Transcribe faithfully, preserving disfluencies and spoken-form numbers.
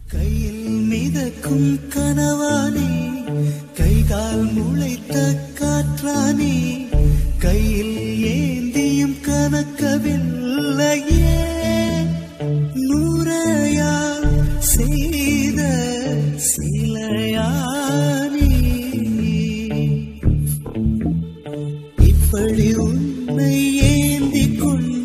கையில் மிதக்கும் கனவானே, கைகால் முளைத்த காற்றானே, கையில் ஏந்தியும் கனக்கவில்லையே. நூறையால் செய்த சிலையானே, இப்படி உன்னை ஏந்தி கொண்டு